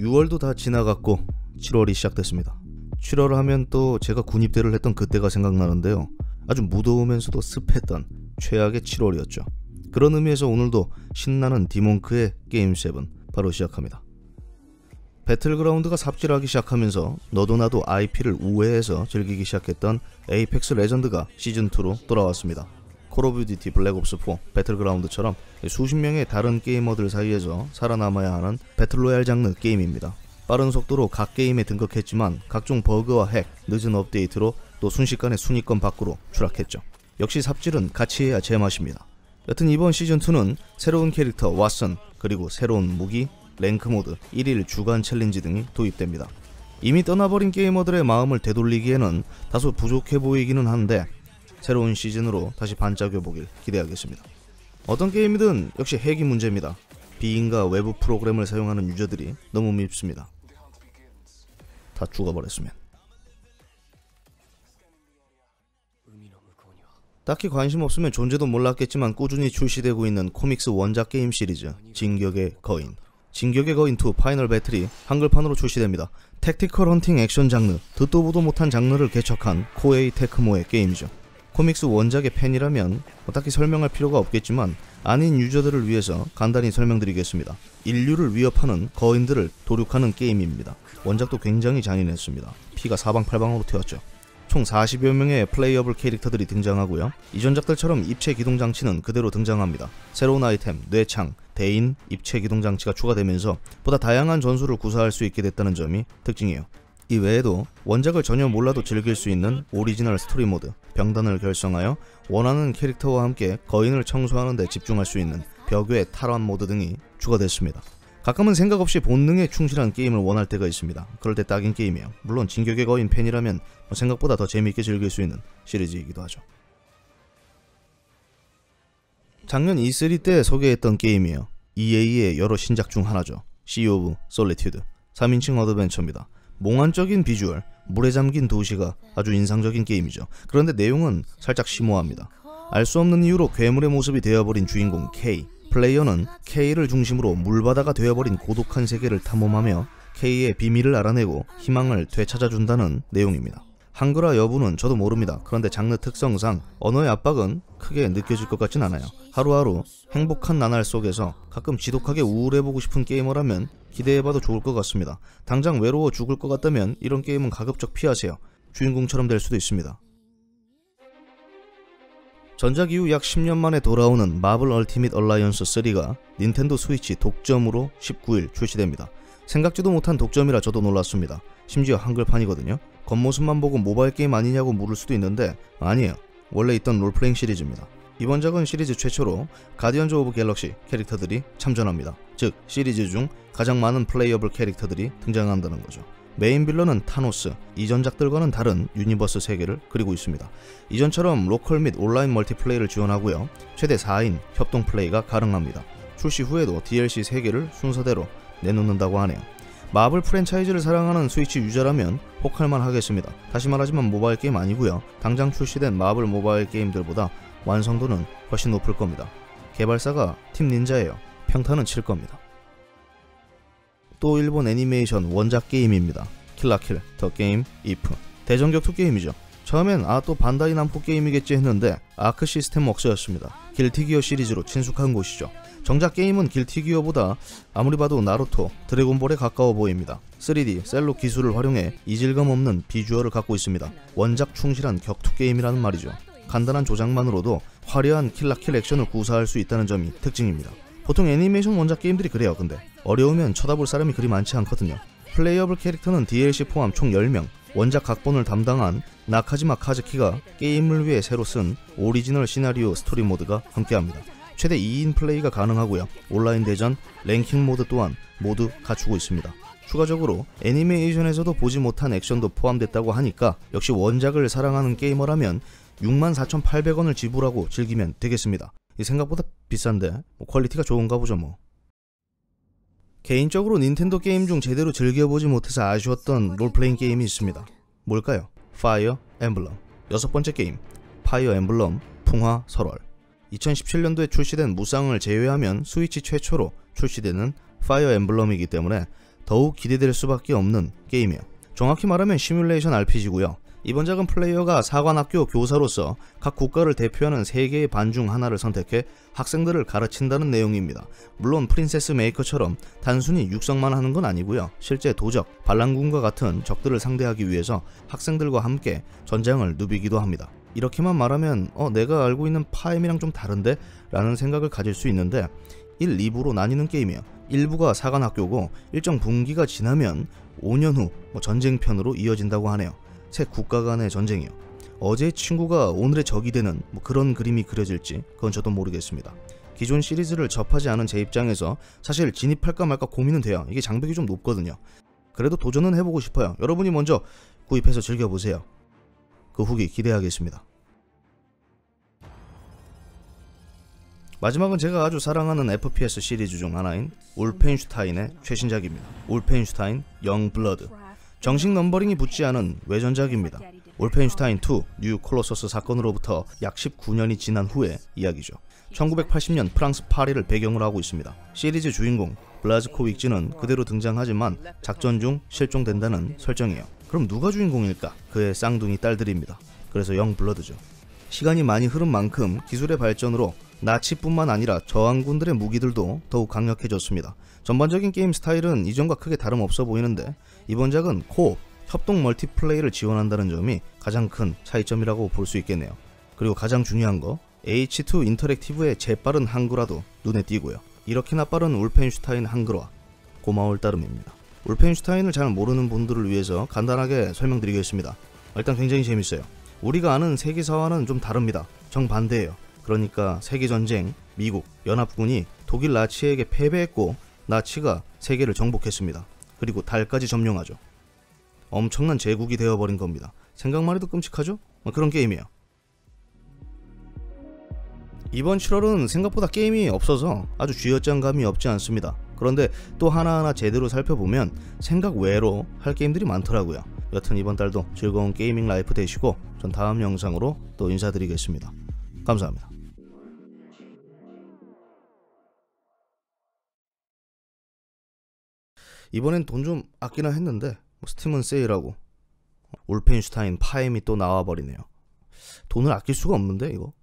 6월도 다 지나갔고 7월이 시작됐습니다. 7월 하면 또 제가 군입대를 했던 그때가 생각나는데요. 아주 무더우면서도 습했던 최악의 7월이었죠. 그런 의미에서 오늘도 신나는 디몬크의 게임 7 바로 시작합니다. 배틀그라운드가 삽질하기 시작하면서 너도 나도 IP를 우회해서 즐기기 시작했던 에이펙스 레전드가 시즌2로 돌아왔습니다. 콜 오브 듀티 블랙옵스 4 배틀그라운드처럼 수십 명의 다른 게이머들 사이에서 살아남아야 하는 배틀로얄 장르 게임입니다. 빠른 속도로 각 게임에 등극했지만 각종 버그와 핵, 늦은 업데이트로 또 순식간에 순위권 밖으로 추락했죠. 역시 삽질은 같이 해야 제맛입니다. 여튼 이번 시즌2는 새로운 캐릭터 왓슨, 그리고 새로운 무기, 랭크 모드, 1일 주간 챌린지 등이 도입됩니다. 이미 떠나버린 게이머들의 마음을 되돌리기에는 다소 부족해 보이기는 한데 새로운 시즌으로 다시 반짝여보길 기대하겠습니다. 어떤 게임이든 역시 핵이 문제입니다. 비인가 외부 프로그램을 사용하는 유저들이 너무 밉습니다. 다 죽어버렸으면. 딱히 관심 없으면 존재도 몰랐겠지만 꾸준히 출시되고 있는 코믹스 원작 게임 시리즈 진격의 거인. 진격의 거인 2 파이널 배틀이 한글판으로 출시됩니다. 택티컬 헌팅 액션 장르, 듣도 보도 못한 장르를 개척한 코에이 테크모의 게임이죠. 코믹스 원작의 팬이라면 딱히 설명할 필요가 없겠지만 아닌 유저들을 위해서 간단히 설명드리겠습니다. 인류를 위협하는 거인들을 도륙하는 게임입니다. 원작도 굉장히 잔인했습니다. 피가 사방팔방으로 튀었죠. 총 40여 명의 플레이어블 캐릭터들이 등장하고요. 이전작들처럼 입체 기동 장치는 그대로 등장합니다. 새로운 아이템, 뇌창, 대인, 입체 기동 장치가 추가되면서 보다 다양한 전술을 구사할 수 있게 됐다는 점이 특징이에요. 이 외에도 원작을 전혀 몰라도 즐길 수 있는 오리지널 스토리 모드, 병단을 결성하여 원하는 캐릭터와 함께 거인을 청소하는 데 집중할 수 있는 벽외 탈환 모드 등이 추가됐습니다. 가끔은 생각 없이 본능에 충실한 게임을 원할 때가 있습니다. 그럴 때 딱인 게임이에요. 물론 진격의 거인 팬이라면 생각보다 더 재미있게 즐길 수 있는 시리즈이기도 하죠. 작년 E3 때 소개했던 게임이에요. EA의 여러 신작 중 하나죠. Sea of Solitude 3인칭 어드벤처입니다. 몽환적인 비주얼, 물에 잠긴 도시가 아주 인상적인 게임이죠. 그런데 내용은 살짝 심오합니다. 알 수 없는 이유로 괴물의 모습이 되어버린 주인공 K. 플레이어는 K를 중심으로 물바다가 되어버린 고독한 세계를 탐험하며 K의 비밀을 알아내고 희망을 되찾아준다는 내용입니다. 한글화 여부는 저도 모릅니다. 그런데 장르 특성상 언어의 압박은 크게 느껴질 것 같진 않아요. 하루하루 행복한 나날 속에서 가끔 지독하게 우울해보고 싶은 게이머라면 기대해봐도 좋을 것 같습니다. 당장 외로워 죽을 것 같다면 이런 게임은 가급적 피하세요. 주인공처럼 될 수도 있습니다. 전작 이후 약 10년 만에 돌아오는 마블 얼티밋 얼라이언스 3가 닌텐도 스위치 독점으로 19일 출시됩니다. 생각지도 못한 독점이라 저도 놀랐습니다. 심지어 한글판이거든요. 겉모습만 보고 모바일 게임 아니냐고 물을 수도 있는데 아니에요. 원래 있던 롤플레잉 시리즈입니다. 이번 작은 시리즈 최초로 가디언즈 오브 갤럭시 캐릭터들이 참전합니다. 즉 시리즈 중 가장 많은 플레이어블 캐릭터들이 등장한다는 거죠. 메인 빌런은 타노스, 이전작들과는 다른 유니버스 세계를 그리고 있습니다. 이전처럼 로컬 및 온라인 멀티플레이를 지원하고요. 최대 4인 협동 플레이가 가능합니다. 출시 후에도 DLC 3개를 순서대로 내놓는다고 하네요. 마블 프랜차이즈를 사랑하는 스위치 유저라면 혹할만 하겠습니다. 다시 말하지만 모바일 게임 아니고요. 당장 출시된 마블 모바일 게임들보다 완성도는 훨씬 높을 겁니다. 개발사가 팀 닌자예요. 평타는 칠 겁니다. 또 일본 애니메이션 원작 게임입니다. 킬라킬 더 게임 이프. 대전격투 게임이죠. 처음엔 또 반다이 남코 게임이겠지 했는데 아크 시스템 웍스였습니다. 길티기어 시리즈로 친숙한 곳이죠. 정작 게임은 길티기어보다 아무리 봐도 나루토, 드래곤볼에 가까워 보입니다. 3D 셀로 기술을 활용해 이질감 없는 비주얼을 갖고 있습니다. 원작 충실한 격투 게임이라는 말이죠. 간단한 조작만으로도 화려한 킬라킬 액션을 구사할 수 있다는 점이 특징입니다. 보통 애니메이션 원작 게임들이 그래요. 근데 어려우면 쳐다볼 사람이 그리 많지 않거든요. 플레이어블 캐릭터는 DLC 포함 총 10명, 원작 각본을 담당한 나카지마 카즈키가 게임을 위해 새로 쓴 오리지널 시나리오 스토리 모드가 함께합니다. 최대 2인 플레이가 가능하고요. 온라인 대전, 랭킹 모드 또한 모두 갖추고 있습니다. 추가적으로 애니메이션에서도 보지 못한 액션도 포함됐다고 하니까 역시 원작을 사랑하는 게이머라면 64,800원을 지불하고 즐기면 되겠습니다. 이 생각보다 비싼데 퀄리티가 좋은가 보죠 뭐. 개인적으로 닌텐도 게임 중 제대로 즐겨보지 못해서 아쉬웠던 롤플레잉 게임이 있습니다. 뭘까요? 파이어 엠블럼. 6번째 게임 파이어 엠블럼 풍화 설월. 2017년도에 출시된 무쌍을 제외하면 스위치 최초로 출시되는 파이어 엠블럼이기 때문에 더욱 기대될 수밖에 없는 게임이에요. 정확히 말하면 시뮬레이션 RPG고요. 이번 작은 플레이어가 사관학교 교사로서 각 국가를 대표하는 3개의 반 중 하나를 선택해 학생들을 가르친다는 내용입니다. 물론 프린세스 메이커처럼 단순히 육성만 하는 건 아니고요. 실제 도적, 반란군과 같은 적들을 상대하기 위해서 학생들과 함께 전장을 누비기도 합니다. 이렇게만 말하면 내가 알고 있는 파엠이랑 좀 다른데? 라는 생각을 가질 수 있는데 1, 2부로 나뉘는 게임이에요. 1부가 사관학교고 일정 분기가 지나면 5년 후 전쟁편으로 이어진다고 하네요. 새 국가 간의 전쟁이요. 어제의 친구가 오늘의 적이 되는 그런 그림이 그려질지 그건 저도 모르겠습니다. 기존 시리즈를 접하지 않은 제 입장에서 사실 진입할까 말까 고민은 돼요. 이게 장벽이 좀 높거든요. 그래도 도전은 해보고 싶어요. 여러분이 먼저 구입해서 즐겨보세요. 그 후기 기대하겠습니다. 마지막은 제가 아주 사랑하는 FPS 시리즈 중 하나인 울펜슈타인의 최신작입니다. 울펜슈타인 영블러드. 정식 넘버링이 붙지 않은 외전작입니다. 울펜슈타인 2 뉴 콜로서스 사건으로부터 약 19년이 지난 후의 이야기죠. 1980년 프랑스 파리를 배경으로 하고 있습니다. 시리즈 주인공 블라즈코빅즈는 그대로 등장하지만 작전 중 실종된다는 설정이에요. 그럼 누가 주인공일까? 그의 쌍둥이 딸들입니다. 그래서 영블러드죠. 시간이 많이 흐른 만큼 기술의 발전으로 나치뿐만 아니라 저항군들의 무기들도 더욱 강력해졌습니다. 전반적인 게임 스타일은 이전과 크게 다름없어 보이는데 이번 작은 코옵, 협동 멀티플레이를 지원한다는 점이 가장 큰 차이점이라고 볼 수 있겠네요. 그리고 가장 중요한 거 H2 인터랙티브의 재빠른 한글화도 눈에 띄고요. 이렇게나 빠른 울펜슈타인 한글화 고마울 따름입니다. 울펜슈타인을 잘 모르는 분들을 위해서 간단하게 설명드리겠습니다. 일단 굉장히 재밌어요. 우리가 아는 세계사와는 좀 다릅니다. 정반대예요. 그러니까 세계전쟁, 미국, 연합군이 독일 나치에게 패배했고 나치가 세계를 정복했습니다. 그리고 달까지 점령하죠. 엄청난 제국이 되어버린 겁니다. 생각만 해도 끔찍하죠? 그런 게임이에요. 이번 7월은 생각보다 게임이 없어서 아주 쥐어짠감이 없지 않습니다. 그런데 또 하나하나 제대로 살펴보면 생각 외로 할 게임들이 많더라고요. 여튼 이번 달도 즐거운 게이밍 라이프 되시고 전 다음 영상으로 또 인사드리겠습니다. 감사합니다. 이번엔 돈 좀 아끼나 했는데 스팀은 세일하고 울펜슈타인 파엠이 또 나와버리네요. 돈을 아낄 수가 없는데 이거?